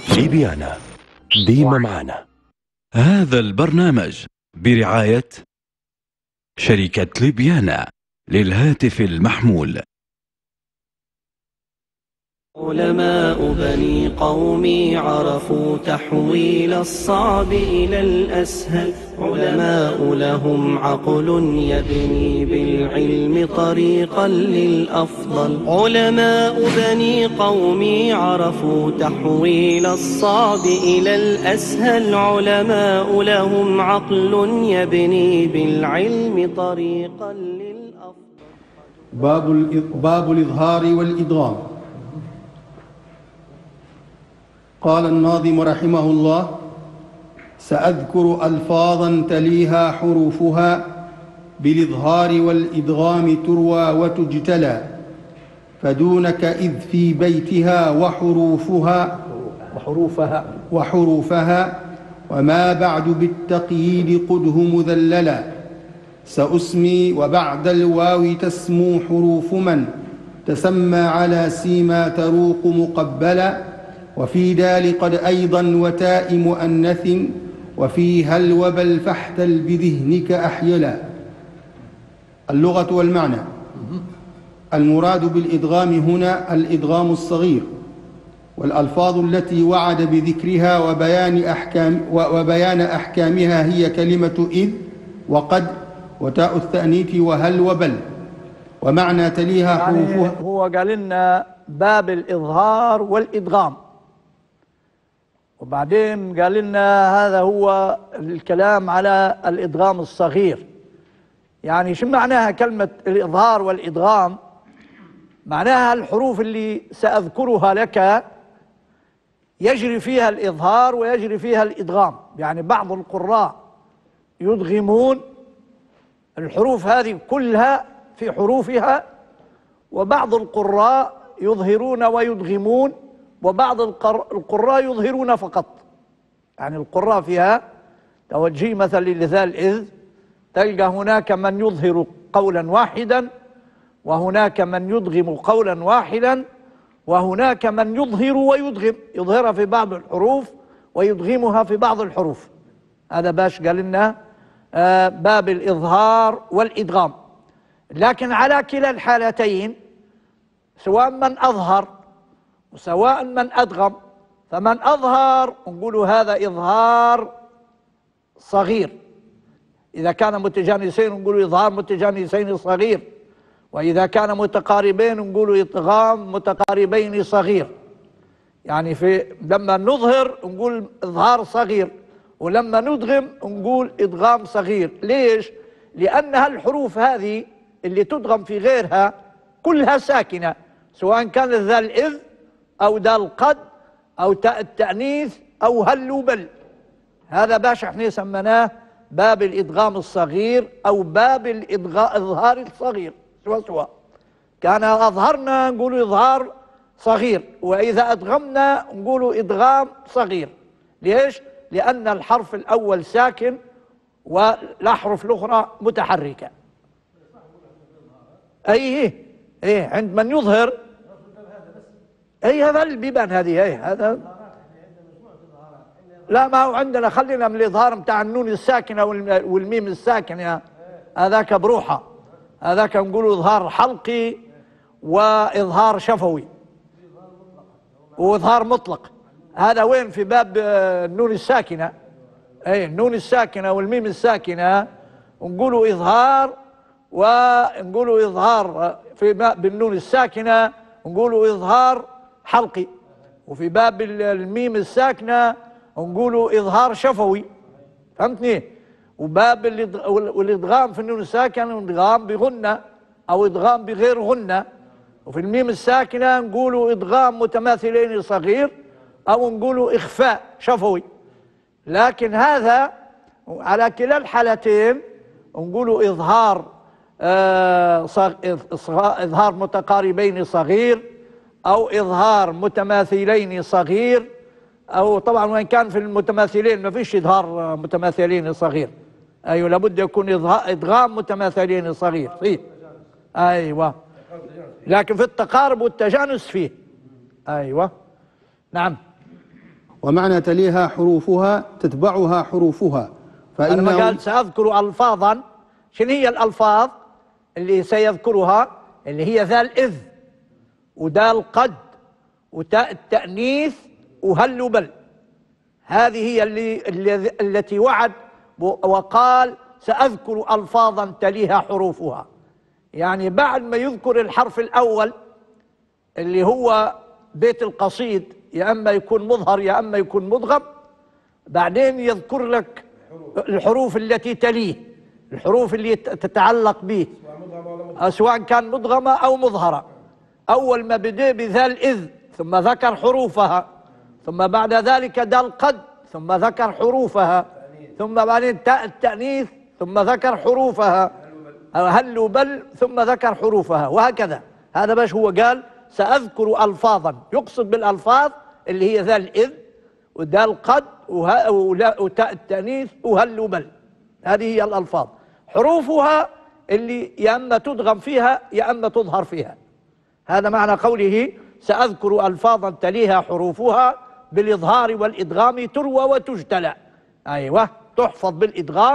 ليبيانا ديما معانا. هذا البرنامج برعاية شركة ليبيانا للهاتف المحمول. علماء بني قومي عرفوا تحويل الصعب إلى الأسهل، علماء لهم عقل يبني بالعلم طريقا للأفضل. علماء بني قومي عرفوا تحويل الصعب إلى الأسهل، علماء لهم عقل يبني بالعلم طريقا للأفضل. باب الإظهار والإدغام. قال الناظم رحمه الله: سأذكر ألفاظا تليها حروفها، بالإظهار والإدغام تروى وتجتلى، فدونك إذ في بيتها وحروفها وما بعد بالتقييد قده مذللا. سأسمي وبعد الواو تسمو حروف من تسمى على سيما تروق مقبلا، وفي دال قد أيضا وتاء مؤنث، وفي هل وبل فاحتل بذهنك أحيلا. اللغة والمعنى: المراد بالإدغام هنا الإدغام الصغير، والألفاظ التي وعد بذكرها وبيان أحكامها هي كلمة إذ وقد وتاء التأنيث وهل وبل. ومعنى تليها حروفها، يعني هو قال لنا باب الإظهار والإدغام، وبعدين قال لنا هذا هو الكلام على الإدغام الصغير. يعني شو معناها كلمة الإظهار والإدغام؟ معناها الحروف اللي سأذكرها لك يجري فيها الإظهار ويجري فيها الإدغام. يعني بعض القراء يدغمون الحروف هذه كلها في حروفها، وبعض القراء يظهرون ويدغمون، وبعض القراء يظهرون فقط. يعني القراء فيها توجيه مثل لذال إذ، تلقى هناك من يظهر قولا واحدا، وهناك من يدغم قولا واحدا، وهناك من يظهر ويدغم، يظهرها في بعض الحروف ويدغمها في بعض الحروف. هذا باش قال لنا باب الإظهار والإدغام. لكن على كلا الحالتين، سواء من أظهر وسواء من أدغم، فمن أظهر نقول هذا إظهار صغير، إذا كان متجانسين نقول إظهار متجانسين صغير، وإذا كان متقاربين نقول إدغام متقاربين صغير. يعني لما نظهر نقول إظهار صغير، ولما ندغم نقول إدغام صغير. ليش؟ لأنها الحروف هذه اللي تدغم في غيرها كلها ساكنة، سواء كانت ذا الإذ أو دال قد أو تاء التأنيث أو هل وبل. هذا باش احنا سميناه باب الإدغام الصغير أو باب الإظهار الصغير. سواء كان أظهرنا نقول إظهار صغير، وإذا أدغمنا نقول إدغام صغير. ليش؟ لأن الحرف الأول ساكن والأحرف الأخرى متحركة. أيه عند من يظهر هذا البيبان هذه هذا. لا، ما هو عندنا، خلينا من الإظهار متاع النون الساكنة والميم الساكنة، هذاك بروحة. هذاك نقولوا إظهار حلقي وإظهار شفوي وإظهار مطلق. هذا وين؟ في باب النون الساكنة. النون الساكنة والميم الساكنة نقولوا إظهار، ونقولوا إظهار في باب النون الساكنة نقولوا إظهار حلقي، وفي باب الميم الساكنة نقولوا إظهار شفوي. فهمتني؟ وباب الإدغام في النون الساكنة إدغام بغنة أو إدغام بغير غنة، وفي الميم الساكنة نقولوا إدغام متماثلين صغير أو نقولوا إخفاء شفوي. لكن هذا على كلا الحالتين نقولوا إظهار إظهار متقاربين صغير أو إظهار متماثلين صغير، أو طبعا وإن كان في المتماثلين ما فيش إظهار متماثلين صغير. أيوة، لابد يكون إدغام متماثلين صغير فيه. أيوة، لكن في التقارب والتجانس فيه. أيوة، نعم. ومعنى تليها حروفها تتبعها حروفها. فإنه قال سأذكر ألفاظا. شنو هي الألفاظ اللي سيذكرها؟ اللي هي ذا الإذ ودال قد وتاء التأنيث وهل وبل. هذه هي التي وعد وقال سأذكر ألفاظا تليها حروفها. يعني بعد ما يذكر الحرف الأول اللي هو بيت القصيد، يا أما يكون مظهر يا أما يكون مدغم، بعدين يذكر لك الحروف التي تليه، الحروف اللي تتعلق به سواء كان مدغمة أو مظهرة. أول ما بدأ بذا الإذ ثم ذكر حروفها، ثم بعد ذلك دال قد ثم ذكر حروفها، ثم بعدين تاء التأنيث ثم ذكر حروفها، هل وبل ثم ذكر حروفها، وهكذا. هذا باش هو قال سأذكر ألفاظا، يقصد بالألفاظ اللي هي ذا الإذ ودال قد وتاء التأنيث وهل وبل. هذه هي الألفاظ. حروفها اللي يا أما تدغم فيها يا أما تظهر فيها. هذا معنى قوله سأذكر ألفاظا تليها حروفها بالإظهار والإدغام تروى وتجتلى. أيوة، تحفظ بالإدغام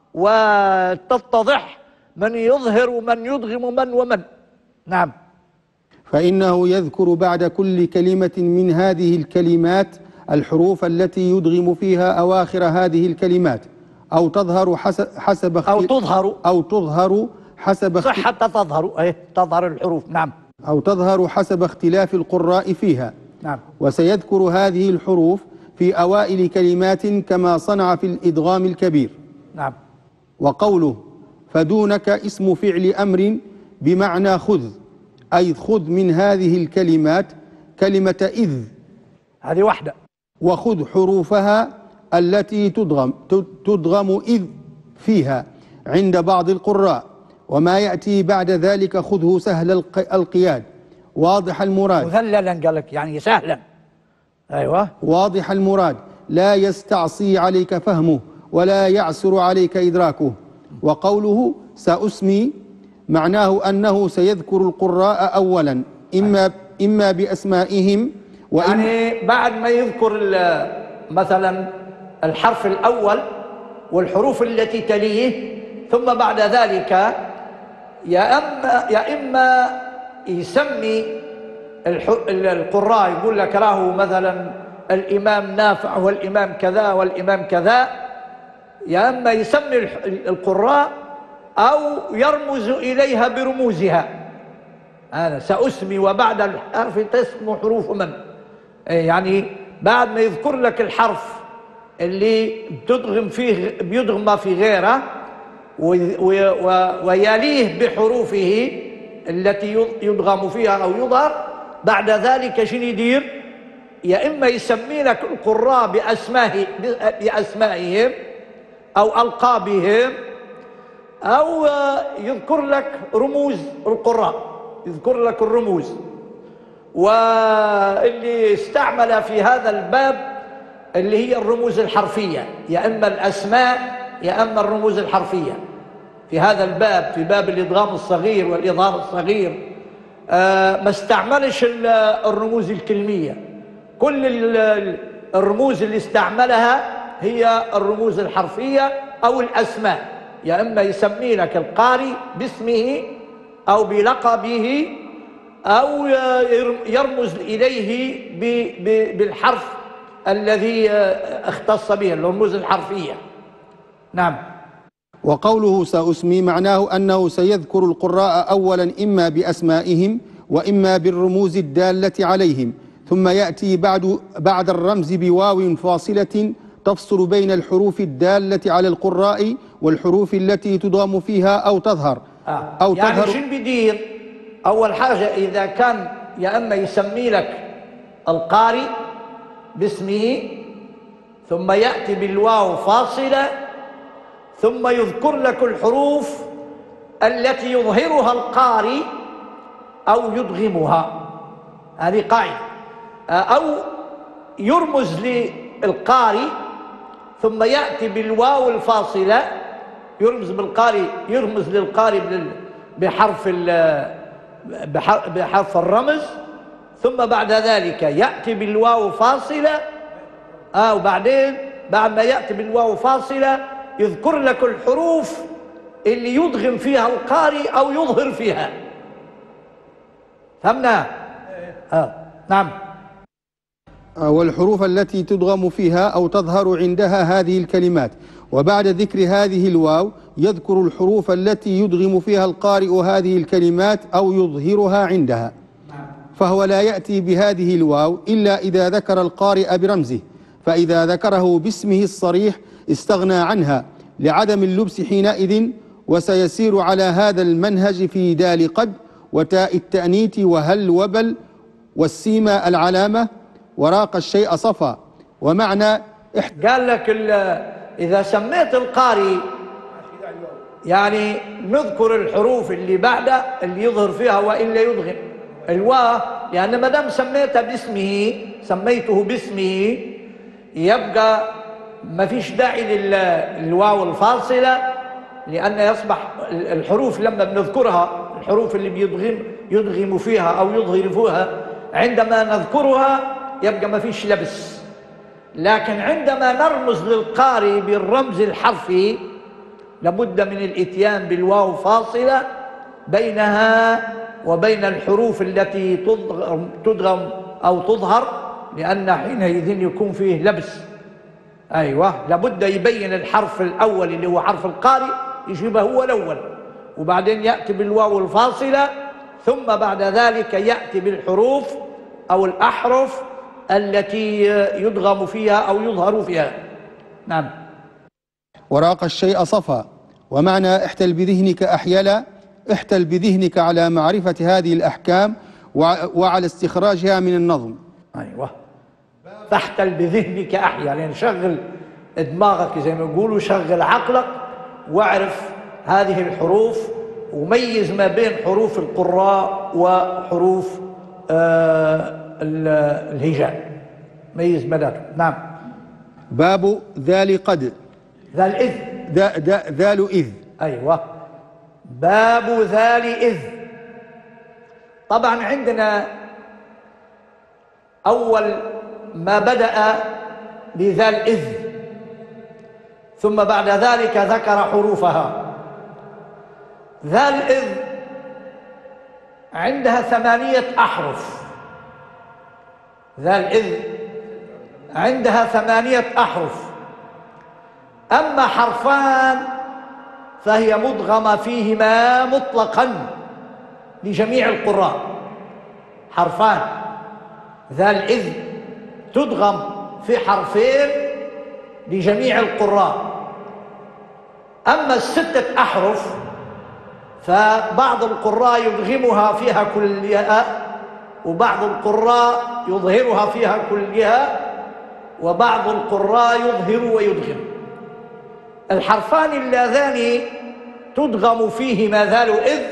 وتتضح من يظهر ومن يدغم من ومن. نعم. فإنه يذكر بعد كل كلمة من هذه الكلمات الحروف التي يدغم فيها أواخر هذه الكلمات أو تظهر حسب أو تظهر حسب صح حتى تظهر، تظهر الحروف. نعم. أو تظهر حسب اختلاف القراء فيها. نعم. وسيذكر هذه الحروف في أوائل كلمات كما صنع في الإدغام الكبير. نعم. وقوله فدونك اسم فعل أمر بمعنى خذ، أي خذ من هذه الكلمات كلمة إذ، هذه واحدة، وخذ حروفها التي تدغم إذ فيها عند بعض القراء، وما يأتي بعد ذلك خذه سهل القياد واضح المراد. مذللا قال لك يعني سهلا. أيوة، واضح المراد لا يستعصي عليك فهمه ولا يعسر عليك إدراكه. وقوله سأسمي معناه أنه سيذكر القراء أولا إما بأسمائهم يعني بعد ما يذكر مثلا الحرف الأول والحروف التي تليه، ثم بعد ذلك يا إما يسمي القراء، يقول لك راه مثلا الإمام نافع والإمام كذا والإمام كذا، يا إما يسمي القراء أو يرمز إليها برموزها. أنا سأسمي وبعد الحرف تسمو حروف من، يعني بعد ما يذكر لك الحرف اللي بيدغم في غيره ويليه بحروفه التي يدغم فيها أو يظهر، بعد ذلك شنو يدير؟ يا إما يسمي لك القراء بأسمائهم أو ألقابهم، أو يذكر لك رموز القراء، يذكر لك الرموز. واللي استعمل في هذا الباب اللي هي الرموز الحرفية، يا إما الأسماء يا إما الرموز الحرفية. في هذا الباب، في باب الإدغام الصغير والإظهار الصغير، ما استعملش الرموز الكلمية. كل الرموز اللي استعملها هي الرموز الحرفية أو الأسماء، يا إما يسمي لك القارئ باسمه أو بلقبه أو يرمز إليه بالحرف الذي اختص به، الرموز الحرفية. نعم. وقوله سأسمي معناه أنه سيذكر القراء أولا إما بأسمائهم وإما بالرموز الدالة عليهم، ثم يأتي بعد الرمز بواو فاصلة تفصل بين الحروف الدالة على القراء والحروف التي تضام فيها أو تظهر أو يعني تظهر. شو بدير؟ أول حاجة إذا كان يا أما يسمي لك القارئ باسمه، ثم يأتي بالواو فاصلة، ثم يذكر لك الحروف التي يظهرها القارئ أو يدغمها. هذه قاعدة. أو يرمز للقارئ ثم يأتي بالواو الفاصلة، يرمز للقارئ بحرف الرمز، ثم بعد ذلك يأتي بالواو فاصلة وبعدين بعد ما يأتي بالواو فاصلة يذكر لك الحروف اللي يدغم فيها القارئ أو يظهر فيها. فهمنا؟ نعم. والحروف التي تدغم فيها أو تظهر عندها هذه الكلمات. وبعد ذكر هذه الواو يذكر الحروف التي يدغم فيها القارئ هذه الكلمات أو يظهرها عندها، فهو لا يأتي بهذه الواو إلا إذا ذكر القارئ برمزه، فإذا ذكره باسمه الصريح استغنى عنها لعدم اللبس حينئذ. وسيسير على هذا المنهج في دال قد وتاء التأنيت وهل وبل والسيما العلامة وراق الشيء صفا. ومعنى قال لك إذا سميت القارئ يعني نذكر الحروف اللي بعده اللي يظهر فيها وإلا يدغم الواو، يعني ما دام سميته باسمه سميته باسمه يبقى ما فيش داعي للواو الفاصلة، لأن يصبح الحروف لما بنذكرها الحروف اللي يدغم فيها أو يظهر فيها عندما نذكرها يبقى ما فيش لبس. لكن عندما نرمز للقارئ بالرمز الحرفي لابد من الاتيان بالواو فاصلة بينها وبين الحروف التي تدغم أو تظهر، لأن حينئذ يكون فيه لبس. أيوة، لابد يبين الحرف الأول اللي هو حرف القارئ يجيبه هو الأول، وبعدين يأتي بالواو الفاصلة، ثم بعد ذلك يأتي بالحروف أو الأحرف التي يدغم فيها أو يظهر فيها. نعم. وراق الشيء صفا. ومعنى احتل بذهنك أحيلا، احتل بذهنك على معرفة هذه الأحكام وعلى استخراجها من النظم. أيوة، فاحتل بذهنك أحيلا، يعني شغل دماغك زي ما يقولوا، شغل عقلك واعرف هذه الحروف وميز ما بين حروف القراء وحروف الهجاء، ميز بيناتهم. نعم. باب ذال قد. ذال إذ. ذال إذ. أيوة، باب ذال إذ. طبعا عندنا أول ما بدأ بذال إذ، ثم بعد ذلك ذكر حروفها. ذال إذ عندها 8 أحرف. ذال إذ عندها 8 أحرف، أما حرفان فهي مدغمة فيهما مطلقا لجميع القراء. حرفان ذال إذ تدغم في حرفين لجميع القراء. أما ال6 أحرف فبعض القراء يدغمها فيها كلها، وبعض القراء يظهرها فيها كلها، وبعض القراء يظهر ويدغم. الحرفان اللذان تدغم فيهما ذال إذ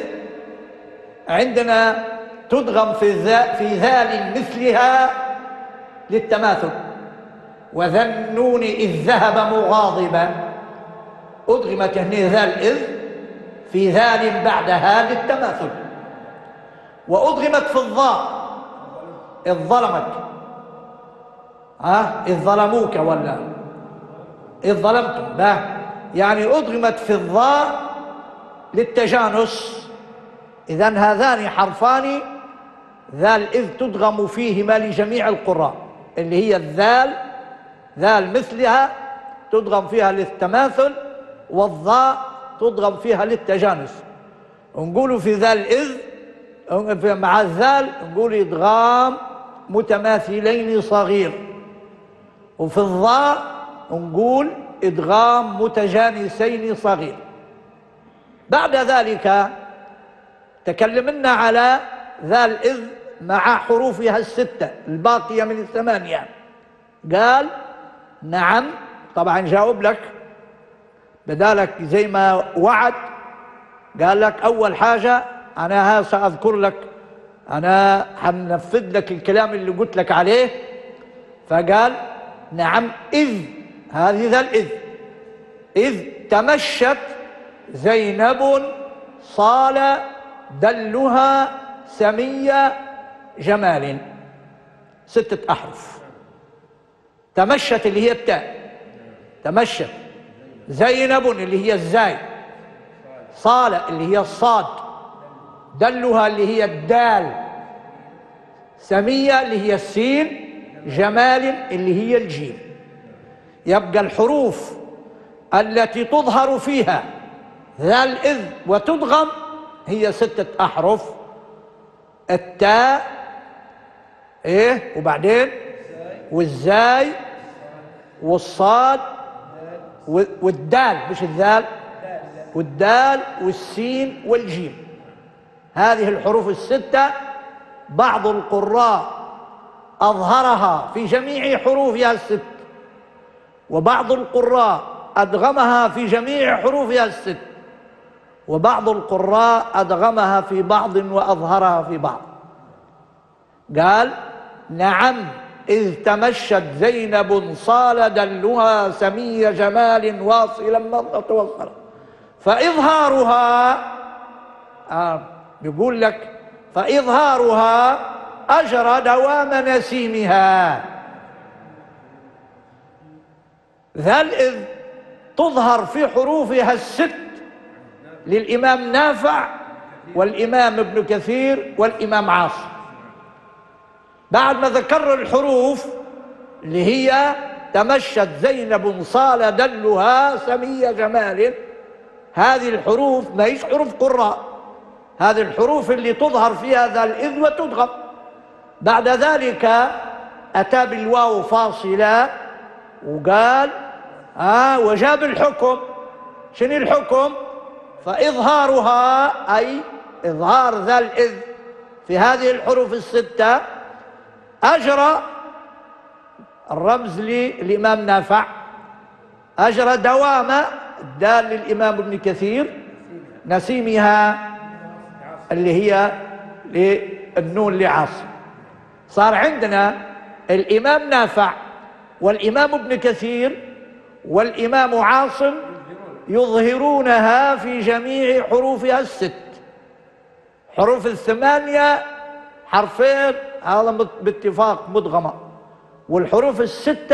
عندنا تدغم في ذال مثلها للتماثل. وذا النون إذ ذهب مغاضبا، أدغمت هنا ذال إذ في ذال بعدها للتماثل. وأدغمت في الضاء إذ ظلمك، إذ ظلموك ولا إذ ظلمتم، لا، يعني أدغمت في الضاء للتجانس. إذن هذان حرفان ذال إذ تدغم فيهما لجميع القراء، اللي هي الذال، ذال مثلها تدغم فيها للتماثل، والضاء تدغم فيها للتجانس. نقول في ذال إذ مع الذال نقول إدغام متماثلين صغير، وفي الضاء نقول إدغام متجانسين صغير. بعد ذلك تكلمنا على ذال إذ مع حروفها ال6 الباقية من ال8. قال نعم، طبعا جاوب لك بدالك زي ما وعد. قال لك أول حاجة أنا سأذكر لك، أنا هنفذ لك الكلام اللي قلت لك عليه. فقال نعم إذ، هذه ذا الإذ. إذ تمشت زينب صال دلها سمي جمال، 6 أحرف. تمشت اللي هي التاء، تمشت. زينب اللي هي الزاي، صالة اللي هي الصاد، دلها اللي هي الدال، سمية اللي هي السين، جمال اللي هي الجيم. يبقى الحروف التي تظهر فيها ذا الإذ وتدغم هي 6 أحرف: التاء، إيه وبعدين والزاي والصاد والدال، مش الذال، والدال والسين والجيم. هذه الحروف ال6 بعض القراء أظهرها في جميع حروفها ال6، وبعض القراء أدغمها في جميع حروفها ال6، وبعض القراء أدغمها في بعض وأظهرها في بعض. قال: نعم إذ تمشت زينب صال دلها سمي جمال واصلا من توصل. فإظهارها بيقول لك فإظهارها أجرى دوام نسيمها. ذا الإذ تظهر في حروفها ال6 للإمام نافع والإمام ابن كثير والإمام عاصم. بعد ما ذكر الحروف اللي هي تمشت زينب صال دلها سمي جمال، هذه الحروف ما هيش حروف قراء، هذه الحروف اللي تظهر فيها ذا الإذ وتدغم. بعد ذلك أتى بالواو فاصلة وقال وجاب الحكم. شنو الحكم؟ فإظهارها أي إظهار ذا الإذ في هذه الحروف ال6 أجرى، الرمز للإمام نافع، أجرى دوام الدال للإمام ابن كثير، نسيمها اللي هي للنون لعاصم. صار عندنا الإمام نافع والإمام ابن كثير والإمام عاصم يظهرونها في جميع حروفها ال6. حروف ال8 حرفين هذا باتفاق مدغمة، والحروف ال6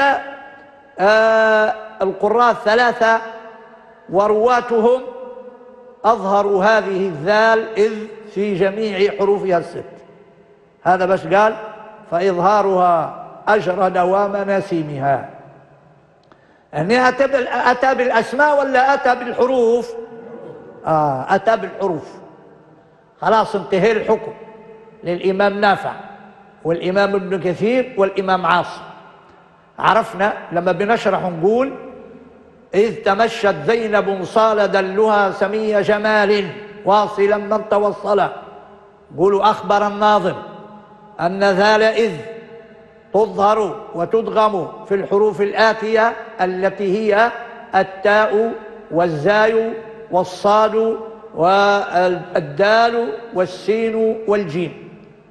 القراء الثلاثة ورواتهم أظهروا هذه الذال إذ في جميع حروفها ال6. هذا بس قال فإظهارها أجرى دوام نسيمها. يعني أتى بالأسماء ولا أتى بالحروف؟ أتى بالحروف. خلاص انتهى الحكم للإمام نافع والإمام ابن كثير والإمام عاصم. عرفنا لما بنشرح نقول إذ تمشت زينب صال دلها سمي جمال واصلا من توصل. قولوا أخبر الناظم أن ذال إذ تظهر وتدغم في الحروف الآتية التي هي التاء والزاي والصاد والدال والسين والجيم.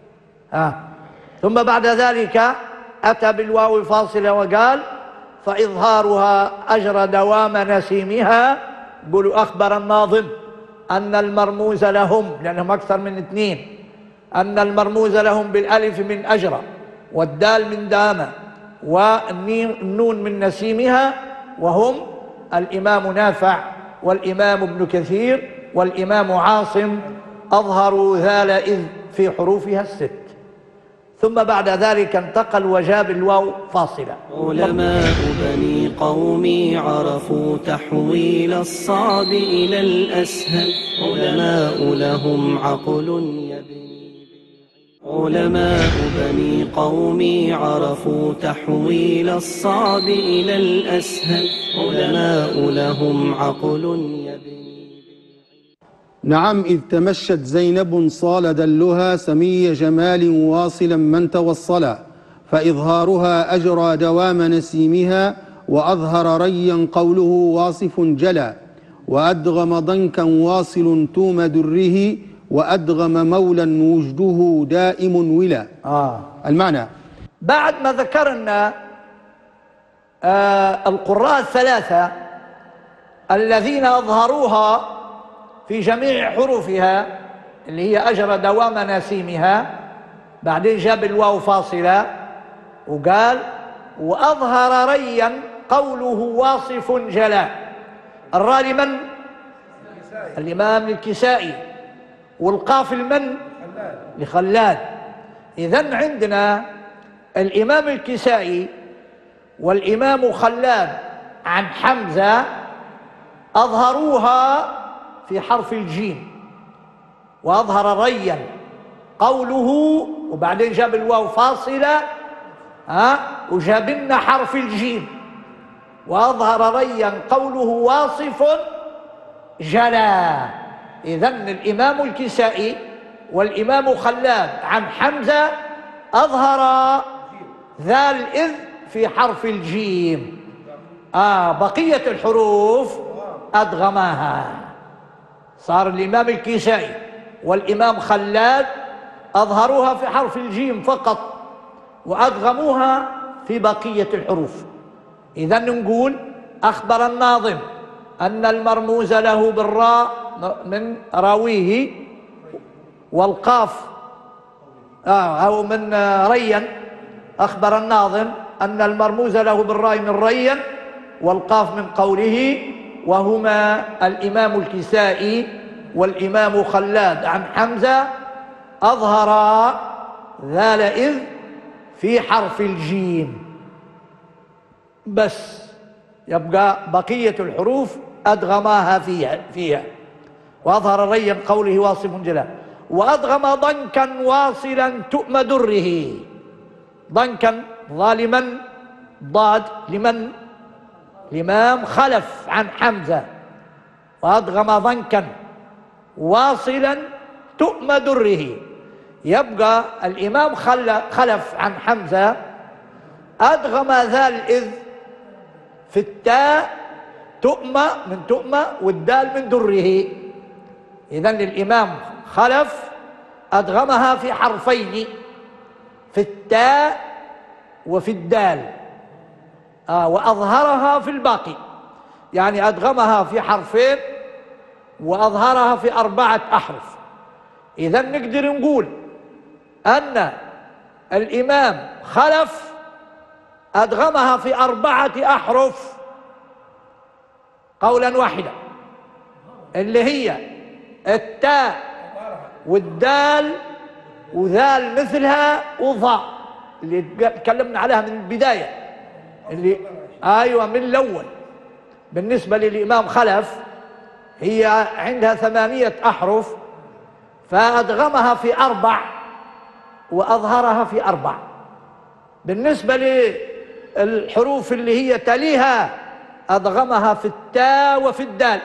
ثم بعد ذلك أتى بالواو فاصلة وقال فإظهارها أجرى دوام نسيمها. قولوا أخبر الناظم أن المرموز لهم، لأنهم أكثر من 2، أن المرموز لهم بالألف من أجرى والدال من دامة والنون من نسيمها، وهم الإمام نافع والإمام ابن كثير والإمام عاصم أظهروا ذال إذ في حروفها ال6. ثم بعد ذلك انتقل وجاب الواو فاصلة. علماء بني قومي عرفوا تحويل الصعب إلى الأسهل، علماء لهم عقل يبني. علماء بني قومي عرفوا تحويل الصعب إلى الأسهل، علماء لهم عقل يبني. نعم إذ تمشت زينب صال دلها سمي جمال واصلا من توصلا. فإظهارها أجرى دوام نسيمها وأظهر ريا قوله واصف جلا. وأدغم ضنكا واصل توم دره وأدغم مولا وجده دائم ولا. المعنى بعد ما ذكرنا القراء الثلاثة الذين أظهروها في جميع حروفها اللي هي أجرى دوام نسيمها، بعدين جاب الواو فاصلة وقال وأظهر ريا قوله واصف جلا. الراء لمن؟ الإمام الكسائي. والقاف لمن؟ لخلاد. إذن عندنا الإمام الكسائي والإمام خلاد عن حمزة أظهروها في حرف الجيم، وأظهر ريا قوله، وبعدين جاب الواو فاصلة وجاب لنا حرف الجيم، وأظهر ريا قوله واصف جلا. إذن الإمام الكسائي والإمام خلاد عن حمزة أظهر ذا الإذ في حرف الجيم. بقية الحروف أدغماها. صار الإمام الكسائي والإمام خلاد أظهروها في حرف الجيم فقط، وأدغموها في بقية الحروف. إذن نقول أخبر الناظم أن المرموز له بالراء من راويه، والقاف أو من ريا. أخبر الناظم أن المرموز له بالراء من ريا والقاف من قوله، وهما الإمام الكسائي والإمام خلاد عن حمزة أظهر ذال إذ في حرف الجيم بس. يبقى بقية الحروف أدغماها فيها. وأظهر ريا قوله واصف جلا. وأدغم ضنكا واصلا تؤم دره. ضنكا ظالما ضاد لمن؟ الإمام خلف عن حمزة. وأدغم ضنكا واصلا تؤم دره. يبقى الإمام خلف عن حمزة أدغم ذا الإذ في التاء تؤم من تؤم والدال من دره. إذن الإمام خلف أدغمها في حرفين، في التاء وفي الدال، وأظهرها في الباقي. يعني أدغمها في حرفين وأظهرها في 4 أحرف. إذن نقدر نقول أن الإمام خلف أدغمها في 4 أحرف قولا واحدا، اللي هي التاء والدال وذال مثلها وظاء، اللي تكلمنا عليها من البداية، اللي من الأول. بالنسبة للإمام خلف هي عندها 8 أحرف، فأدغمها في 4 وأظهرها في 4. بالنسبة للحروف اللي هي تليها أدغمها في التاء وفي الدال،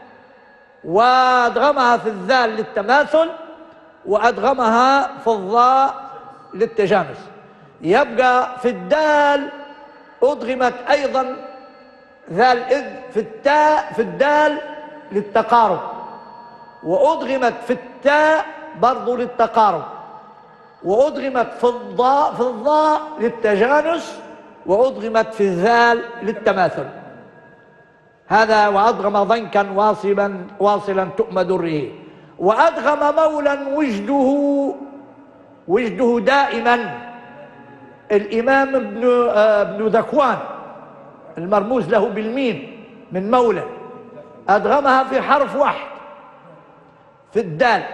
وأدغمها في الذال للتماثل، وأدغمها في الظاء للتجانس. يبقى في الدال أدغمت أيضا ذا الإذ في التاء في الدال للتقارب، وأدغمت في التاء برضو للتقارب، وأدغمت في الظاء للتجانس، وأدغمت في الذال للتماثل. هذا وأدغم ضنكا واصلا تؤم دره. وأدغم مولا وجده دائما. الإمام ابن ذكوان المرموز له بالميم من مولى أدغمها في حرف واحد في الدال.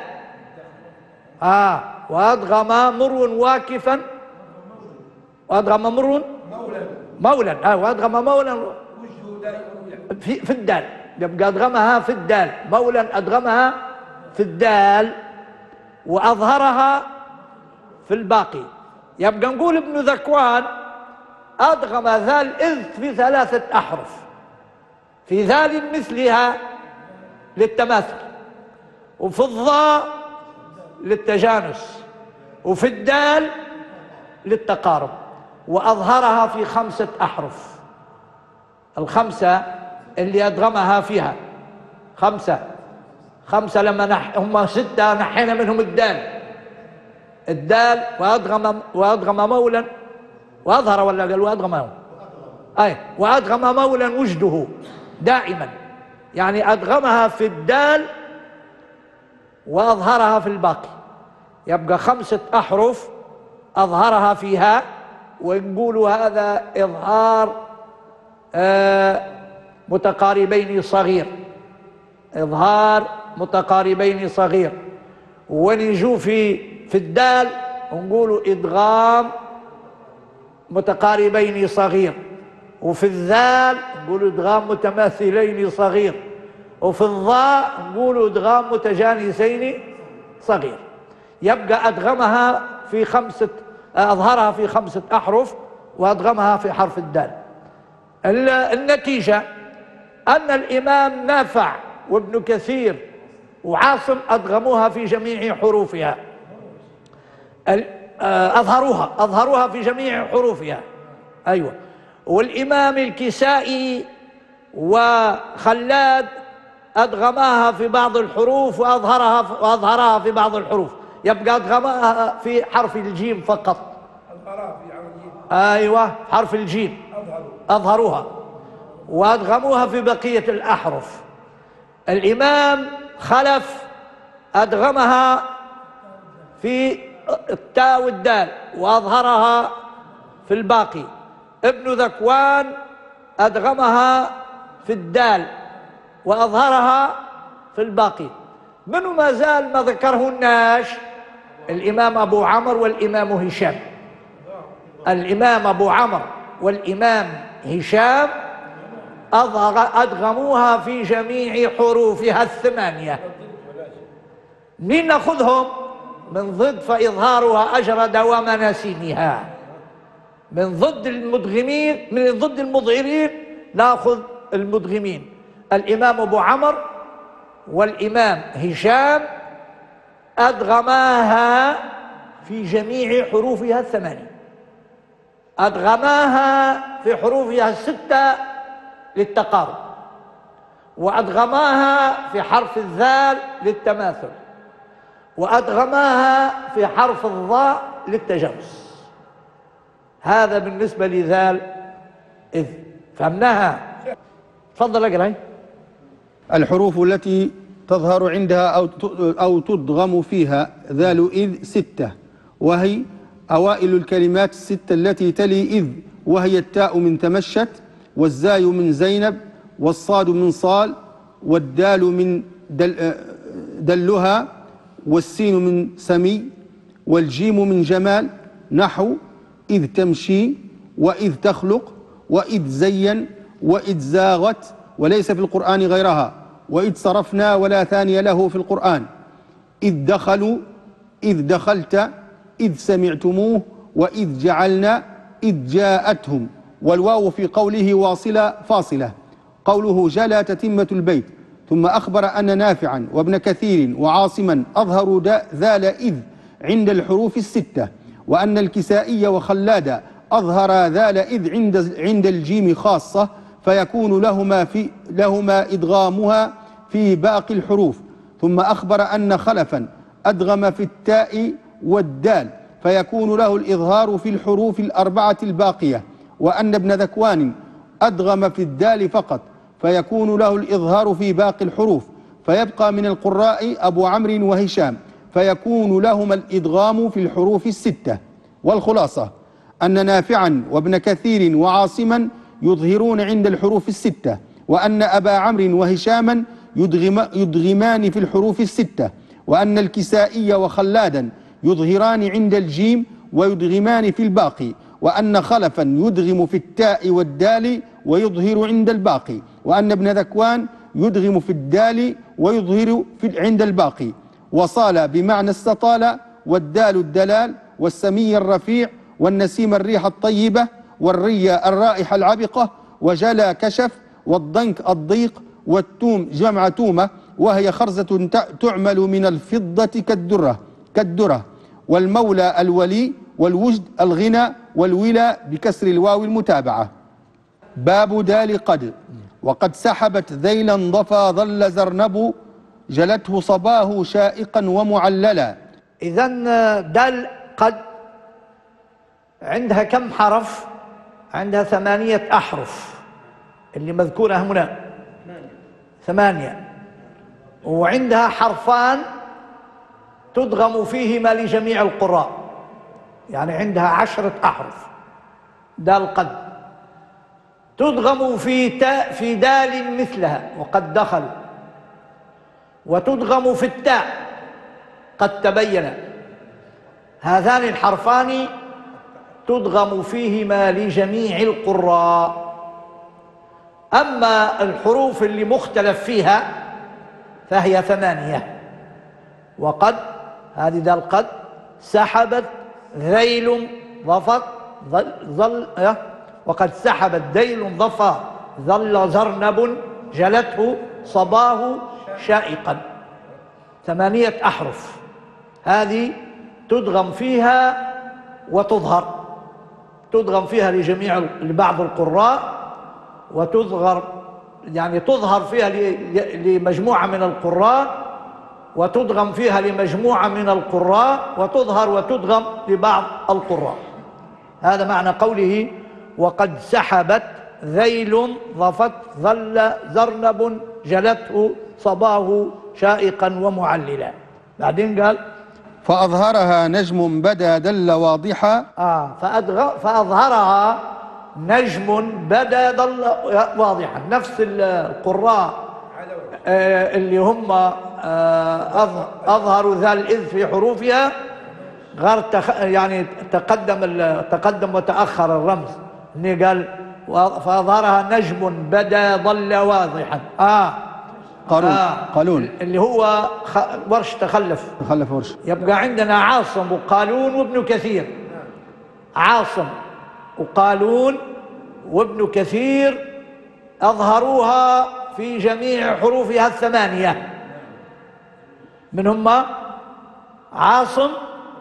وأدغم مر واكفا، وأدغم مر مولا وأدغم مولا في الدال. يبقى أدغمها في الدال مولا، أدغمها في الدال وأظهرها في الباقي. يبقى نقول ابن ذكوان أدغم ذا الإذ في 3 أحرف، في ذال مثلها للتماثل، وفي الظاء للتجانس، وفي الدال للتقارب، وأظهرها في 5 أحرف. ال5 اللي أدغمها فيها 5 لما هم 6 نحينا منهم الدال وأدغم مولا وأظهر، ولا قال وأدغم وأدغم مولا وجده دائما، يعني أدغمها في الدال وأظهرها في الباقي. يبقى 5 أحرف أظهرها فيها ونقولوا هذا إظهار متقاربين صغير، إظهار متقاربين صغير. ونجو في الدال ونقولوا إدغام متقاربين صغير، وفي الذال نقولوا إدغام متماثلين صغير، وفي الضاء نقولوا إدغام متجانسين صغير. يبقى أدغمها في أظهرها في 5 أحرف وأدغمها في حرف الدال. النتيجة أن الإمام نافع وابن كثير وعاصم أدغموها في جميع حروفها، أظهروها في جميع حروفها. أيوة. والإمام الكسائي وخلاد أدغماها في بعض الحروف وأظهرها في بعض الحروف. يبقى أدغماها في حرف الجيم فقط. أيوة، حرف الجيم أظهروها وأدغموها في بقية الأحرف. الإمام خلف أدغمها في التاء والدال وأظهرها في الباقي. ابن ذكوان أدغمها في الدال وأظهرها في الباقي. منو ما زال ما ذكره الناش؟ الإمام أبو عمرو والإمام هشام. الإمام أبو عمرو والإمام هشام أدغموها في جميع حروفها 8. منين نأخذهم؟ من ضد فإظهارها أجرى دوام نسيمها. من ضد المدغمين، من ضد المظهرين نأخذ المدغمين. الإمام أبو عمرو والإمام هشام أدغماها في جميع حروفها 8. أدغماها في حروفها 6 للتقارب، وأدغماها في حرف الذال للتماثل، وأدغماها في حرف الضاء للتجانس. هذا بالنسبة لذال إذ. فهمناها؟ تفضل اقرأ. الحروف التي تظهر عندها أو تدغم فيها ذال إذ 6، وهي أوائل الكلمات 6 التي تلي إذ، وهي التاء من تمشت، والزاي من زينب، والصاد من صال، والدال من دلها، والسين من سمي، والجيم من جمال، نحو إذ تمشي، وإذ تخلق، وإذ زين، وإذ زاغت، وليس في القرآن غيرها، وإذ صرفنا ولا ثاني له في القرآن، إذ دخلوا، إذ دخلت، إذ سمعتموه، وإذ جعلنا، إذ جاءتهم. والواو في قوله واصلة فاصلة. قوله جلا تتمة البيت. ثم أخبر أن نافعا وابن كثير وعاصما أظهروا ذال إذ عند الحروف 6، وأن الكسائي وخلاد أظهر ذال إذ عند الجيم خاصة، فيكون لهما إدغامها في باقي الحروف. ثم أخبر أن خلفا أدغم في التاء والدال، فيكون له الإظهار في الحروف 4 الباقية، وأن ابن ذكوان أدغم في الدال فقط، فيكون له الإظهار في باقي الحروف. فيبقى من القراء أبو عمرو وهشام، فيكون لهما الإدغام في الحروف 6. والخلاصة أن نافعا وابن كثير وعاصما يظهرون عند الحروف 6، وأن أبا عمرو وهشاما يدغمان في الحروف 6، وأن الكسائي وخلادا يظهران عند الجيم ويدغمان في الباقي، وأن خلفا يدغم في التاء والدال ويظهر عند الباقي، وأن ابن ذكوان يدغم في الدال ويظهر عند الباقي. وصال بمعنى استطال، والدال الدلال، والسمي الرفيع، والنسيم الريح الطيبة، والرية الرائحة العبقة، وجلا كشف، والضنك الضيق، والتوم جمع تومة، وهي خرزة تعمل من الفضة كالدرة، والمولى الولي، والوجد الغنى، والولا بكسر الواو المتابعة. باب دال قد. وقد سحبت ذيلا ضفا ظل زرنب، جلته صباه شائقا ومعللا. إذن دال قد عندها كم حرف؟ عندها 8 أحرف اللي مذكورة هنا، 8. وعندها حرفان تدغم فيهما لجميع القراء، يعني عندها 10 أحرف. دال قد، تدغم في تاء في دال مثلها وقد دخل، وتدغم في التاء قد تبين. هذان الحرفان تدغم فيهما لجميع القراء. أما الحروف اللي مختلف فيها فهي 8. وقد، هذه دال قد، سحبت، ذيل، ظفت، ظل، وقد سحبت ذيل ظفى، ظل زرنب، جلته، صباه، شائقا. 8 أحرف، هذه تدغم فيها وتظهر، تدغم فيها لبعض القراء، وتظهر يعني تظهر فيها لمجموعة من القراء، وتدغم فيها لمجموعة من القراء، وتظهر وتدغم لبعض القراء. هذا معنى قوله وقد سحبت ذيل ظفت ظل زرنب جلته صباه شائقا ومعللا. بعدين قال فأظهرها نجم بدا دل واضحا. فأظهرها نجم بدا دل واضحا. نفس القراء اللي هم أظهروا ذا الإذ في حروفها، غير يعني تقدم وتأخر الرمز، إني قال فأظهرها نجم بدا ظل واضحا. قالون اللي هو ورش تخلف ورش. يبقى عندنا عاصم وقالون وابن كثير. عاصم وقالون وابن كثير أظهروها في جميع حروفها 8. من هم عاصم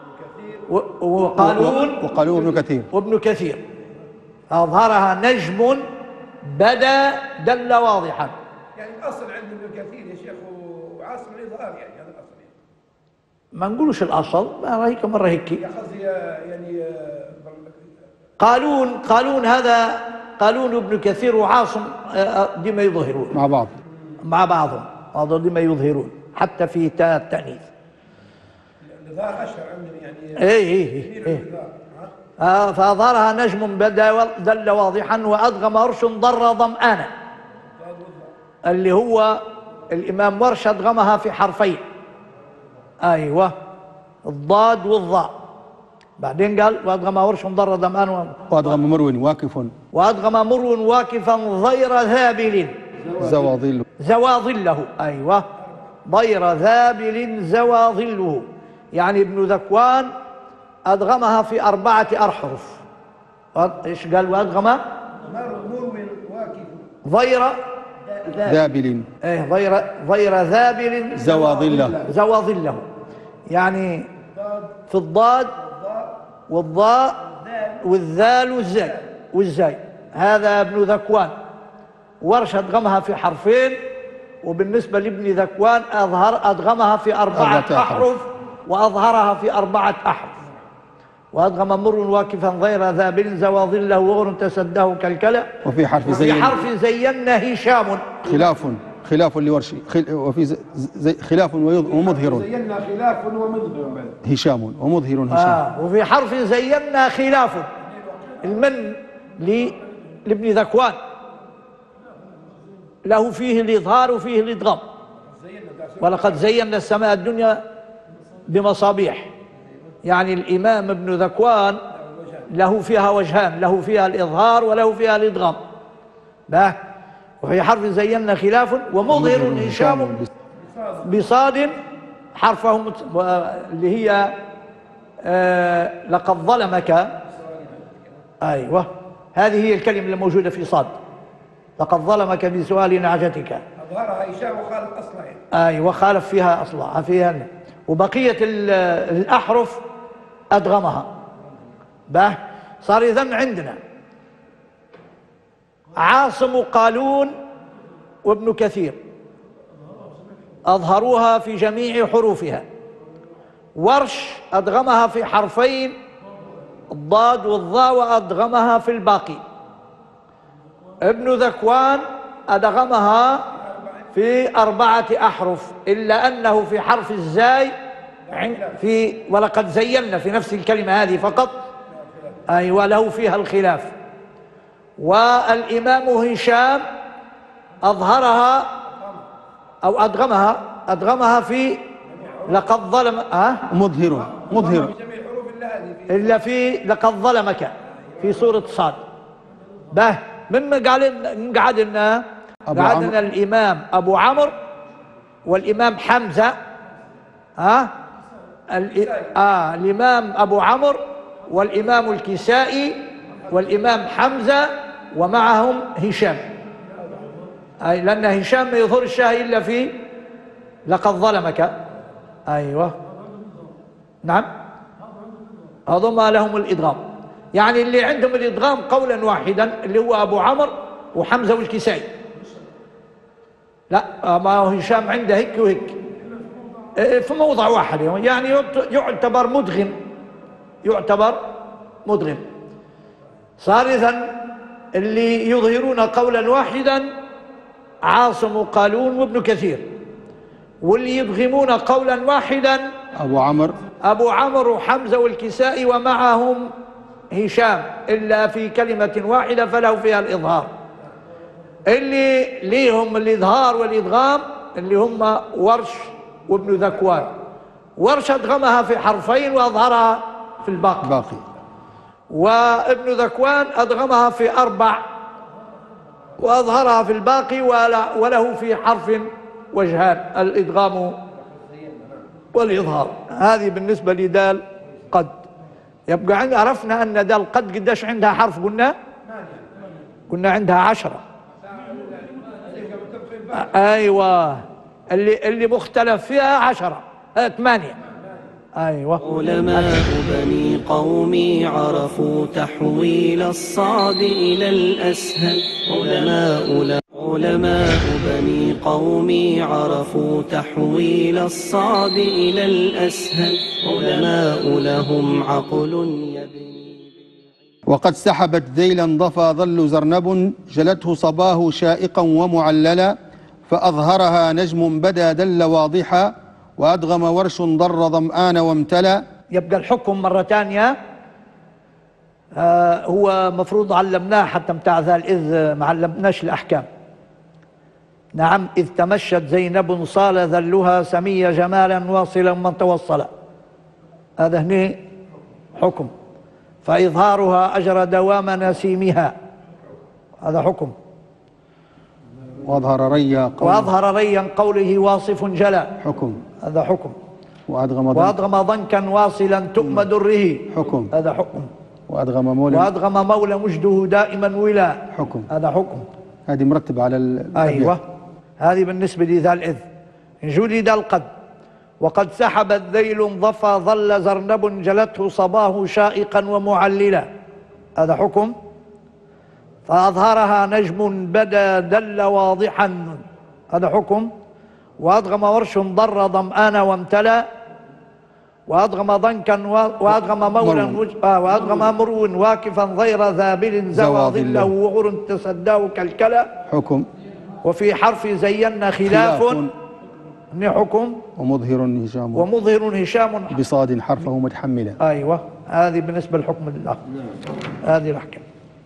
وقالون وابن كثير. أظهرها نجم بدا دل واضحا. يعني الأصل عند ابن كثير يا شيخ وعاصم الإظهار، يعني هذا الأصل. ما نقولوش الأصل، هيك مرة هيك. يا قصدي يعني قالون هذا قالون ابن كثير وعاصم ديما يظهرون مع بعضهم ديما يظهرون حتى في تاء التأنيث. الإظهار أشهر عندنا يعني. فأظهرها نجم بدا دل واضحا وأدغم ورش ضر ظمآنا، اللي هو الإمام ورش أدغمها في حرفين، أيوة، الضاد والضاء. بعدين قال وأدغم ورش ضر ظمآن وأدغم مرو واكفا غير ذابل زواظله. أيوة، غير ذابل زواظله. يعني ابن ذكوان أدغمها في 4 أحرف. إيش قال؟ وأدغم غير ذابل، غير ذابل زواظله. يعني في الضاد والضاء والذال والزاي. هذا ابن ذكوان. ورش أدغمها في حرفين، وبالنسبة لابن ذكوان أدغمها في 4 أحرف وأظهرها في 4 أحرف. وأدغم مر واكفا غير ذابل زواظله وغر تسده كالكلى. وفي حرف زينا هشام خلاف لورش، وفي خلاف ومظهر. زينا خلاف ومظهر هشام ومظهر هشام. وفي حرف زينا خلاف المن لابن ذكوان، له فيه الإظهار وفيه الإدغام. ولقد زينا السماء الدنيا بمصابيح. يعني الإمام ابن ذكوان له فيها وجهان، له فيها الإظهار وله فيها الإدغام. وفي حرف زينا خلاف ومظهر هشام بصاد حرفه اللي هي لقد ظلمك. أيوة، هذه هي الكلمة الموجودة في صاد، لقد ظلمك بسؤال نعجتك. أظهرها هشام وخالف أصلها. أيوة، وخالف فيها أصلها فيها. وبقية الأحرف أدغمها. صار إذن عندنا عاصم وقالون وابن كثير أظهروها في جميع حروفها. ورش أدغمها في حرفين، الضاد والضاء، وأدغمها في الباقي. ابن ذكوان أدغمها في 4 أحرف، إلا أنه في حرف الزاي ولقد زينا في نفس الكلمة هذه فقط، أيوة، له فيها الخلاف. والإمام هشام أظهرها أو أدغمها في لقد ظلم مظهر إلا في لقد ظلمك في سورة صاد. به من قعدنا الإمام أبو عمرو والإمام حمزة، الإمام أبو عمرو والإمام الكسائي والإمام حمزة ومعهم هشام، أي لأن هشام ما يظهر الشاه إلا في لقد ظلمك. أيوة نعم، أضم لهم الإدغام، يعني اللي عندهم الإدغام قولا واحدا اللي هو أبو عمرو وحمزة والكسائي. لا، ما هو هشام عنده هيك وهيك في موضع واحد، يعني يعتبر مدغم. صار إذن اللي يظهرون قولا واحدا عاصم وقالون وابن كثير، واللي يدغمون قولا واحدا أبو عمرو وحمزة والكسائي ومعهم هشام، إلا في كلمة واحدة فله فيها الإظهار. اللي ليهم الإظهار والإدغام اللي هم ورش وابن ذكوان. ورش أدغمها في حرفين وأظهرها في الباقي، وابن ذكوان أدغمها في 4 وأظهرها في الباقي، وله في حرف وجهان، الإدغام والإظهار. هذه بالنسبة لدال قد. يبقى عرفنا أن دال قد قداش عندها حرف؟ قلنا عندها 10. أيوة، اللي مختلف فيها 10 8. أيوة. علماء بني قومي عرفوا تحويل الصعب إلى الأسهل. علماء بني قومي عرفوا تحويل الصعب إلى الأسهل. علماء لهم عقل يبني. وقد سحبت ذيلا ضفى ظل زرنب، جلته صباه شائقا ومعللا، فأظهرها نجم بدا دل واضحا، وأدغم ورش ضر ظمآن وامتلى. يبقى الحكم مرة ثانية هو مفروض علمناه، حتى متاع ذا الإذ ما علمناش الأحكام. نعم، إذ تمشت زينب صال ذلها سمي جمالا واصلا من توصل. هذا هنا حكم. فإظهارها أجرى دوام نسيمها، هذا حكم. وأظهر ريا قوله واصف جلا، حكم. هذا حكم. وأدغم ضنكا واصلا تؤم دره، حكم. هذا حكم. وأدغم مولى مجده دائما ولا، حكم. هذا حكم. هذه مرتبة على أيوة، هذه بالنسبة لذا الإذ. نجولي ذا القد. وقد سحبت ذيل ضفى ظل زرنب، جلته صباه شائقا ومعللا، هذا حكم. فأظهرها نجم بدا دل واضحا، هذا حكم. وأدغم ورش ضر ظمآن وامتلى، وأدغم ضنكا وأدغم وأدغم مرو واكفا غير ذابل زوى ظله وغر تسداه كالكلى، حكم. وفي حرف زينا خلاف حكم. ومظهر هشام بصاد حرفه متحملا. أيوة، هذه بالنسبة للحكم لله. هذه الأحكام.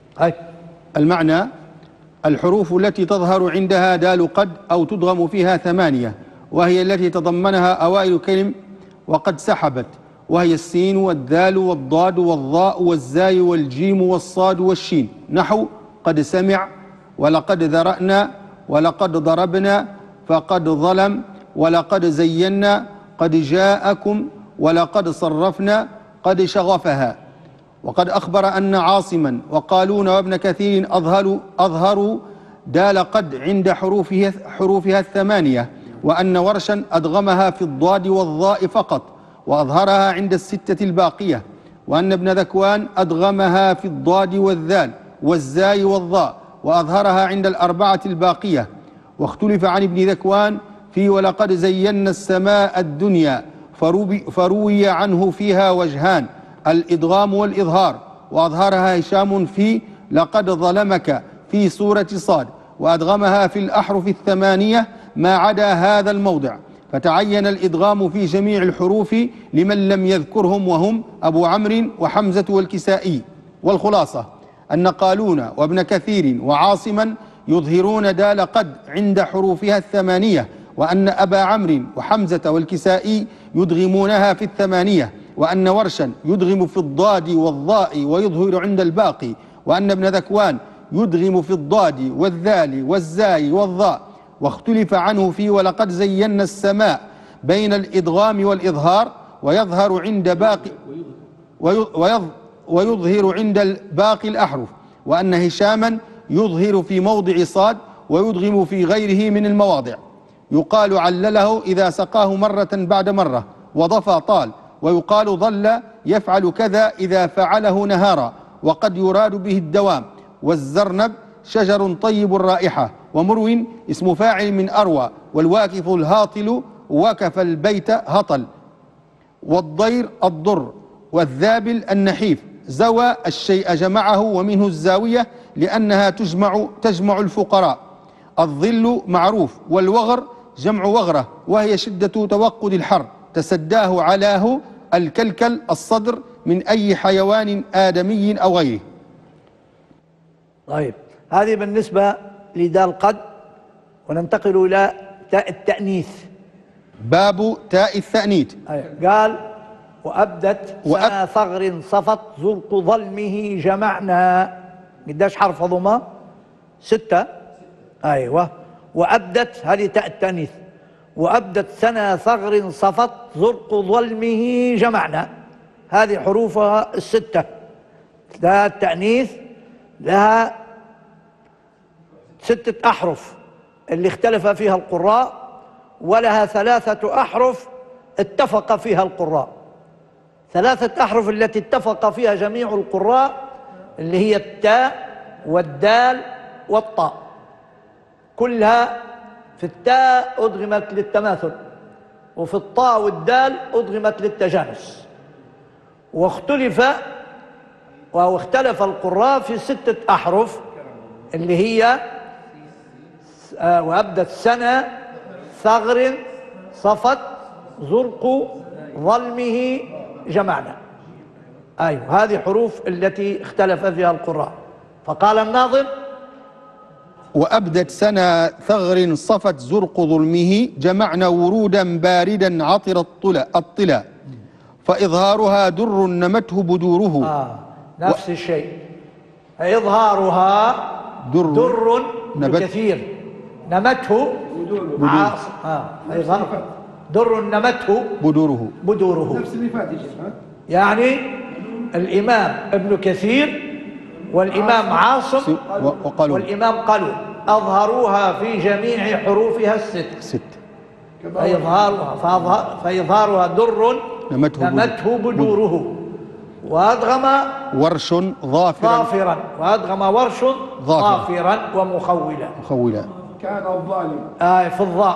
المعنى: الحروف التي تظهر عندها دال قد أو تدغم فيها 8، وهي التي تضمنها أوائل كلم وقد سحبت، وهي السين والذال والضاد والظاء والزاي والجيم والصاد والشين، نحو قد سمع، ولقد ذرأنا، ولقد ضربنا، فقد ظلم، ولقد زينا، قد جاءكم، ولقد صرفنا، قد شغفها. وقد أخبر أن عاصما وقالون وابن كثير أظهروا دال قد عند حروفها 8، وأن ورشا أدغمها في الضاد والظاء فقط وأظهرها عند 6 الباقية، وأن ابن ذكوان أدغمها في الضاد والذال والزاي والظاء وأظهرها عند 4 الباقية. واختلف عن ابن ذكوان في ولقد زينا السماء الدنيا، فروي عنه فيها وجهان: الإدغام والإظهار، وأظهرها هشام في لقد ظلمك في سورة صاد، وأدغمها في الأحرف 8 ما عدا هذا الموضع، فتعين الإدغام في جميع الحروف لمن لم يذكرهم، وهم أبو عمرو وحمزة والكسائي. والخلاصة أن قالون وابن كثير وعاصما يظهرون دال قد عند حروفها الثمانية، وأن أبا عمرو وحمزة والكسائي يدغمونها في الثمانية، وأن ورشا يدغم في الضاد والضاء ويظهر عند الباقي، وأن ابن ذكوان يدغم في الضاد والذال والزاي والضاء. واختلف عنه في ولقد زينا السماء بين الإدغام والإظهار، ويظهر عند باقي ويظهر عند باقي الأحرف، وأن هشاما يظهر في موضع صاد ويدغم في غيره من المواضع. يقال علله إذا سقاه مرة بعد مرة، وضفى طال، ويقال ظل يفعل كذا إذا فعله نهارا، وقد يراد به الدوام. والزرنب شجر طيب الرائحة، ومرو اسم فاعل من أروى، والواكف الهاطل وكف البيت هطل، والضير الضر، والذابل النحيف. زوى الشيء جمعه، ومنه الزاوية لأنها تجمع الفقراء. الظل معروف، والوغر جمع وغرة، وهي شدة توقد الحر. تسداه علاه الكلكل الصدر من أي حيوان آدمي أو غيره. طيب، هذه بالنسبة لدال قد. وننتقل إلى تاء التأنيث. باب تاء التأنيث. قال وأبدت سنا ثغر صفت زرق ظلمه جمعنا. قداش حرف ضمة؟ 6. أيوة. وأبدت، هذه تاء التأنيث. وأبدت سنا ثغر صفت زرق ظلمه جمعنا. هذه حروفها 6. تاء التأنيث لها 6 أحرف اللي اختلف فيها القراء، ولها 3 أحرف اتفق فيها القراء. 3 أحرف التي اتفق فيها جميع القراء اللي هي التاء والدال والطاء، كلها في التاء أدغمت للتماثل، وفي الطاء والدال أدغمت للتجانس. واختلف القراء في 6 أحرف اللي هي وأبدت سنا ثغر صفت زرق ظلمه جمعنا. أيوة، هذه حروف التي اختلف فيها القراء. فقال الناظم وأبدت سنا ثغر صفت زرق ظلمه جمعنا ورودا باردا عطر الطلا فإظهارها در نمته بدوره. نفس الشيء، إظهارها در كثير نمته در نمته بدوره. نفس اللي فات. يعني الإمام ابن كثير والإمام عاصم والإمام قالون أظهروها في جميع حروفها 6. فإظهارها در نمته بدوره. وأدغم ورش ظافرا وأدغم ورش ظافرا ومخولا كان الظالم في الضاء.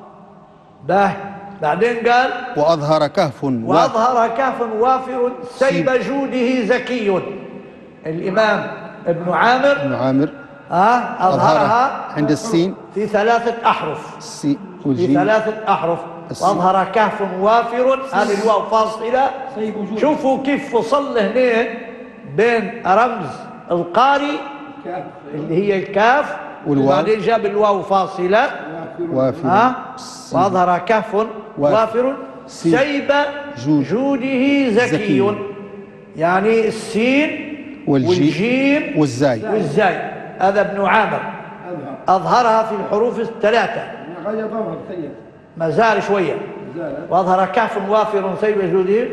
بعدين قال وأظهر كهف وافر سيب جوده زكي. الإمام ابن عامر أظهرها عند السين في 3 أحرف. في 3 أحرف. وأظهر كهف وافر، هذه الواو فاصلة. شوفوا كيف وصل هنا بين رمز القاري اللي هي الكاف، وبعدين جاب الواو فاصلة وافر. وأظهر كهف وافر سيب جوده زكي. يعني السين والجيم والزاي. هذا ابن عامر أظهرها في الحروف 3. ما زال شوية. وأظهر كهف وافر سيب جوده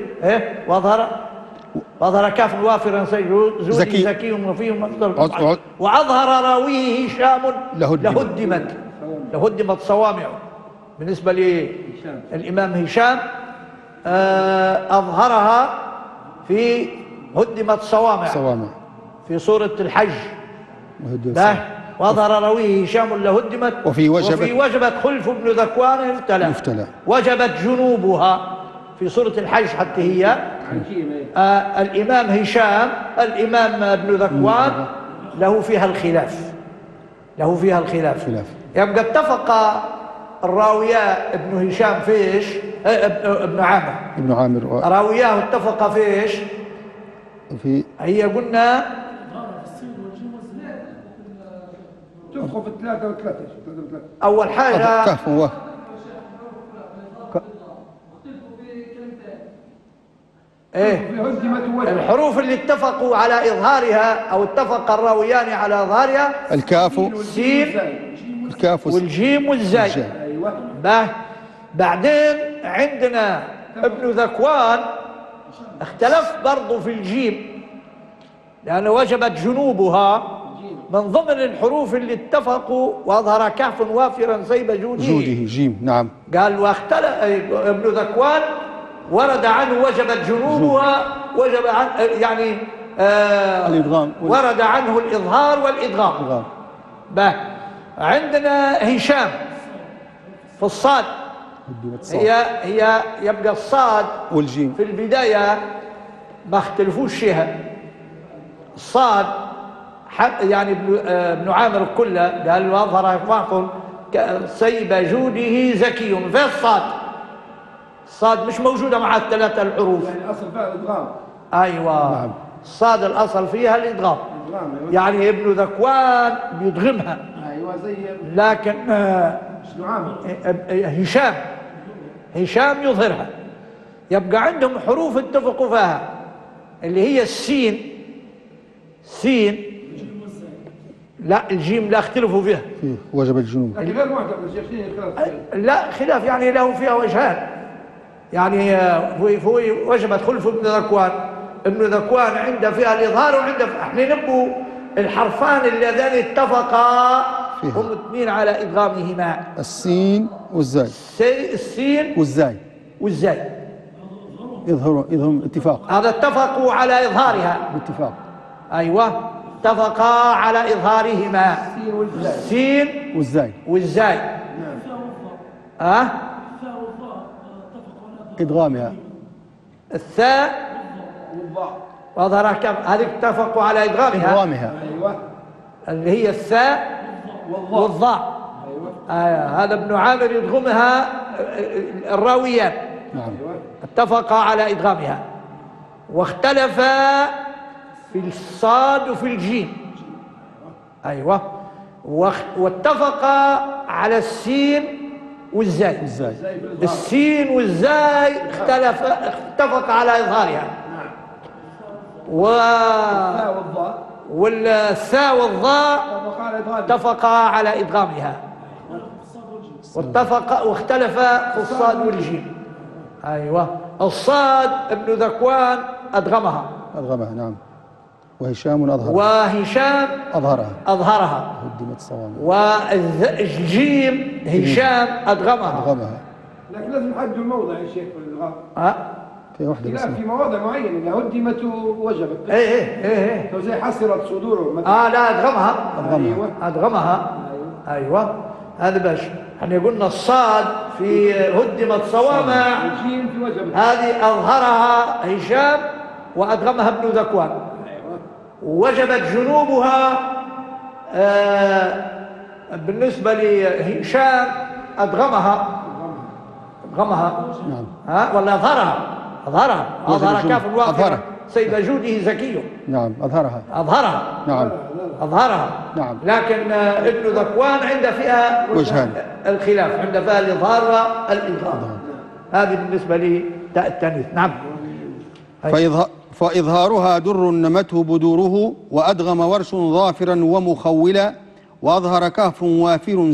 وأظهر كهف وافر سيب جوده زكي وفيه مصدر. وأظهر راويه هشام لهدمت صوامعه. بالنسبة للإمام هشام أظهرها في هدمت صوامع في سورة الحج. وأظهر راويه هشام لهدمت وفي وجبت خلف بن ذكوان افتلى. وجبت جنوبها في سورة الحج حتى هي. الإمام هشام الإمام ابن ذكوان له فيها الخلاف. يبقى اتفق الراوياء ابن هشام فيش ابن عامر راوياه اتفق فيش هي قلنا تفقوا في 3 و3 أول حاجة كهف وه إيه الحروف اللي اتفقوا على إظهارها أو اتفق الراويان على إظهارها الكاف السين الكاف والجيم والزاي. بعدين عندنا ابن ذكوان اختلف برضه في الجيم لأنه وجبت جنوبها من ضمن الحروف اللي اتفقوا وأظهر كهف وافرا سيب جوده جيم. نعم. قال واختلف ابن ذكوان ورد عنه وجبت جنوبها وجب عن يعني الإدغام ورد عنه الإظهار والإدغام. عندنا هشام في الصاد هي يبقى الصاد والجيم في البداية ما اختلفوش فيها. الصاد يعني ابن عامر كله قال واظهر كهف سيب جوده زكي. في الصاد مش موجودة مع الثلاثة الحروف يعني الأصل فيها الإدغام. أيوة. نعم. الصاد الأصل فيها الإدغام. يعني ابن ذكوان بيدغمها. أيوة زي لكن هشام يظهرها. يبقى عندهم حروف اتفقوا فيها اللي هي السين لا الجيم لا اختلفوا فيها وجب الجنوب. لكن غير معتبر لا خلاف يعني له فيها وجهان. يعني هو وجبت خلف ابن ذكوان عنده فيها الإظهار وعنده احنا نبو الحرفان اللذان اتفقا هم اثنين على إدغامهما السين والزاي. السين والزاي يظهرون اتفاق. هذا اتفقوا على إظهارها باتفاق. أيوة اتفقا على إظهارهما السين والزاي. إدغامها الثاء وظهر كم هذه اتفقوا على إدغامها. أيوة. اللي هي الثاء والضاء. هذا ابن عامر يدغمها الراويان. نعم. اتفقا على إدغامها واختلفا في الصاد وفي الجيم. أيوة. واتفقا على السين والزاي. السين والزاي اتفق على إظهارها. والثاء والضاء اتفقا على إدغامها واختلف في الصاد والجيم. أيوة. الصاد ابن ذكوان أدغمها. نعم. وهشام أظهرها هدمت صوامع. والجيم هشام أدغمها. لكن لازم نحدد الموضع يا شيخ في الإدغام. في واحدة بس. في مواضع معينة إذا هدمت وجبت. إيه. زي حسرت صدورهم. لا أدغمها. أيوة. هذا باش احنا قلنا الصاد في هدمت صوامع الجيم في وجبت. هذه أظهرها هشام وأدغمها ابن ذكوان. وجبت جنوبها بالنسبة لهشام أدغمها. نعم. ولا أظهرها كاف الواقع سيب جوده زكي. نعم. أظهرها. نعم. لكن ابن ذكوان عنده فيها وجهان الخلاف. عنده فيها الإظهار والإدغام. هذه بالنسبة لتاء التانيث. نعم. فإظهارها در نمته بدوره وأدغم ورش ظافرا ومخولا وأظهر كهف وافر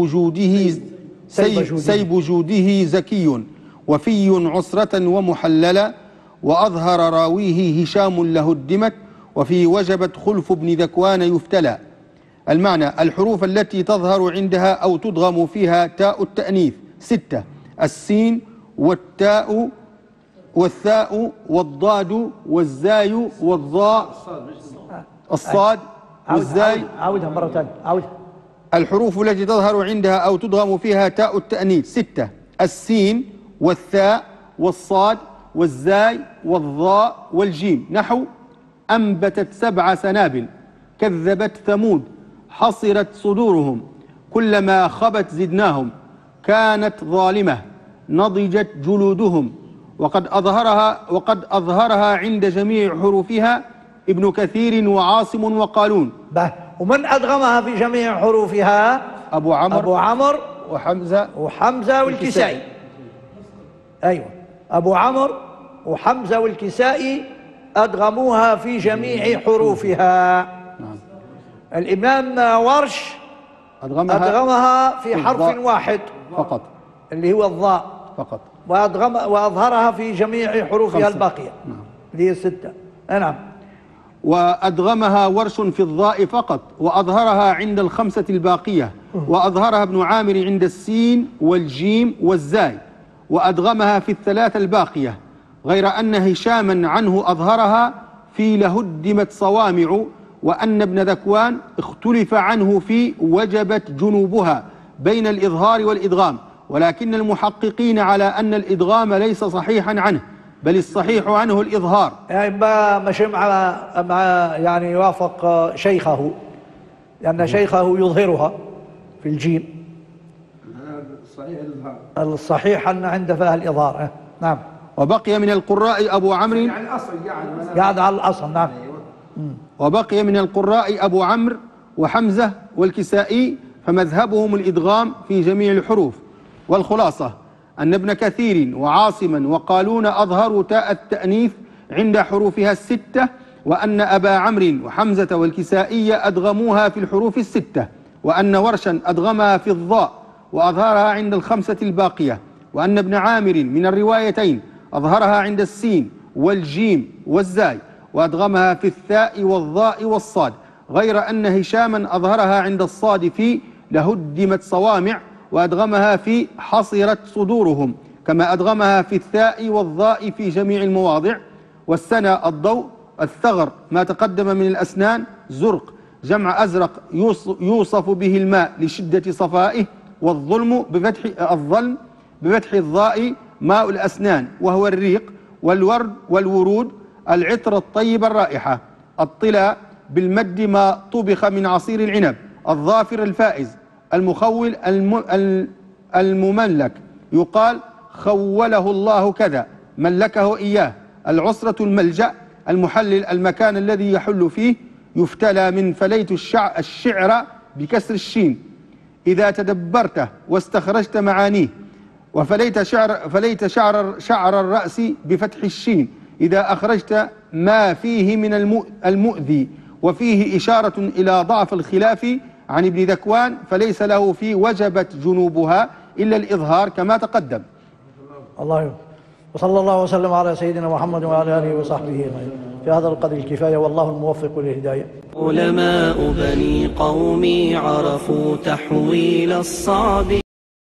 سيب جوده زكي وفي عسرة ومحللا وأظهر راويه هشام له الدمت وفي وجبت خلف ابن ذكوان يفتلى. المعنى الحروف التي تظهر عندها أو تدغم فيها تاء التأنيث 6: السين والتاء والثاء والضاد والزاي والضاء الصاد والزاي. عاودها مرة ثانية. الحروف التي تظهر عندها أو تدغم فيها تاء التأنيث 6: السين والثاء والصاد والزاي والضاء والجيم. نحو أنبتت 7 سنابل، كذبت ثمود، حصرت صدورهم، كلما خبت زدناهم، كانت ظالمة، نضجت جلودهم. وقد أظهرها عند جميع حروفها ابن كثير وعاصم وقالون. ومن أدغمها في جميع حروفها؟ أبو عمرو وحمزة والكسائي. أيوة، أبو عمرو وحمزة والكسائي أدغموها في جميع حروفها. الإمام ورش أدغمها في حرف واحد فقط، اللي هو الضاء فقط، وأظهرها في جميع حروفها الباقية اللي هي 6. نعم. وأدغمها ورش في الضاء فقط، وأظهرها عند الخمسة الباقية، وأظهرها ابن عامر عند السين والجيم والزاي، وأدغمها في الثلاثة الباقية، غير أن هشاما عنه أظهرها في لهدمت صوامع، وأن ابن ذكوان اختلف عنه في وجبت جنوبها بين الإظهار والإدغام، ولكن المحققين على أن الإدغام ليس صحيحا عنه، بل الصحيح عنه الإظهار. يعني ما مشي مع يعني يوافق شيخه، لأن شيخه يظهرها في الجيم. الصحيح الإظهار، الصحيح أن عند فيها الإظهار. نعم. وبقي من القراء أبو عمرو، يعني الأصل قاعد على الأصل. نعم. وبقي من القراء أبو عمرو وحمزة والكسائي، فمذهبهم الإدغام في جميع الحروف. والخلاصة أن ابن كثير وعاصما وقالون أظهروا تاء التأنيث عند حروفها 6، وأن أبا عمرو وحمزة والكسائي أدغموها في الحروف 6، وأن ورشا أدغمها في الضاء وأظهرها عند الخمسة الباقية، وأن ابن عامر من الروايتين أظهرها عند السين والجيم والزاي، وأدغمها في الثاء والضاء والصاد، غير أن هشاما أظهرها عند الصاد في لهدمت صوامع، وأدغمها في حصرت صدورهم، كما أدغمها في الثاء والضاء في جميع المواضع. والسنى الضوء، الثغر ما تقدم من الأسنان، زرق جمع أزرق يوصف به الماء لشدة صفائه، والظلم بفتح الضاء ماء الأسنان وهو الريق، والورد والورود العطر الطيب الرائحة، الطلا بالمد ما طبخ من عصير العنب، الظافر الفائز، المخول المملك يقال خوله الله كذا ملكه إياه، العسرة الملجأ، المحلل المكان الذي يحل فيه، يفتلى من فليت الشعر بكسر الشين إذا تدبرته واستخرجت معانيه، وفليت شعر الرأس بفتح الشين إذا أخرجت ما فيه من المؤذي، وفيه إشارة إلى ضعف الخلاف عن ابن ذكوان، فليس له في وجبت جنوبها إلا الإظهار كما تقدم. الله يبارك. وصلى الله وسلم على سيدنا محمد وعلى آله وصحبه أجمعين. في هذا القدر الكفاية، والله الموفق للهداية. علماء بني قومي عرفوا تحويل الصعب